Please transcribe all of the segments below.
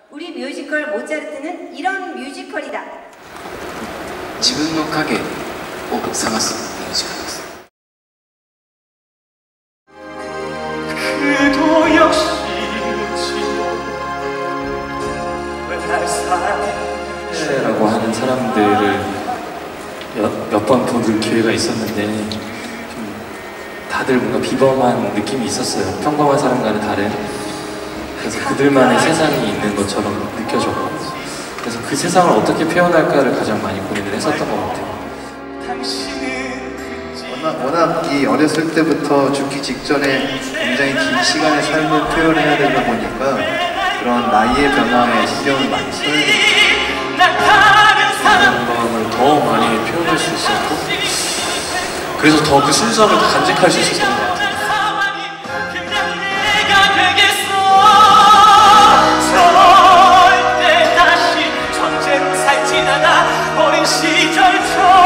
우리 뮤지컬 모차르트는 이런 뮤지컬이다. 自分の影を探すミュージカルです。 그도 역시 라고 하는 사람들을 몇 번 보는 기회가 있었는데 좀 다들 뭔가 비범한 느낌이 있었어요. 평범한 사람과는 다른. 그래서 그들만의 세상이 있는 것처럼 느껴졌고, 그래서 그 세상을 어떻게 표현할까를 가장 많이 고민을 했었던 것 같아요. 워낙 이 어렸을 때부터 죽기 직전에 굉장히 긴 시간의 삶을 표현해야 되다 보니까 그런 나이의 변화에 신경을 많이 써야 돼요. 그런 마음을 더 많이 표현할 수 있었고, 그래서 더 그 순수함을 더 간직할 수 있었던 것 같아요. 절대 다시 전쟁 살진 않아. 어린 시절처럼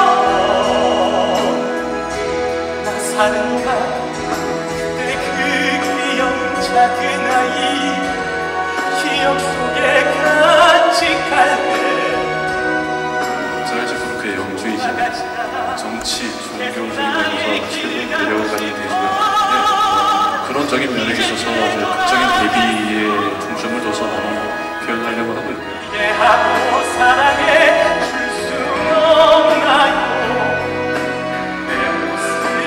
나 사는가. 내 그 귀여운 작은 아이 기억 속에 간직할래. 자이제프로크의 영주이지만 정치, 종교적인 면에서 최근 내려가게 되고요. 그런적인 면에 있어서 극적인 대비에 중점을 둬서 많이 표현하려고 하고 있고요. 이해하고 사랑해 줄 수 없나요? 내 모습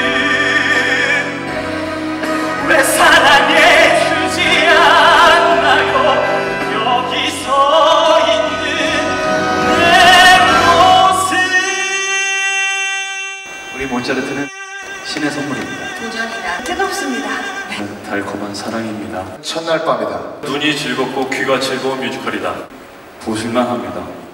왜 사랑해 주지 않나요? 여기 서 있는 내 모습. 우리 모차르트는 신의 선물입니다. 도전이다. 뜨겁습니다. 달콤한 사랑입니다. 첫날 밤이다. 눈이 즐겁고 귀가 즐거운 뮤지컬이다. 보실만 합니다.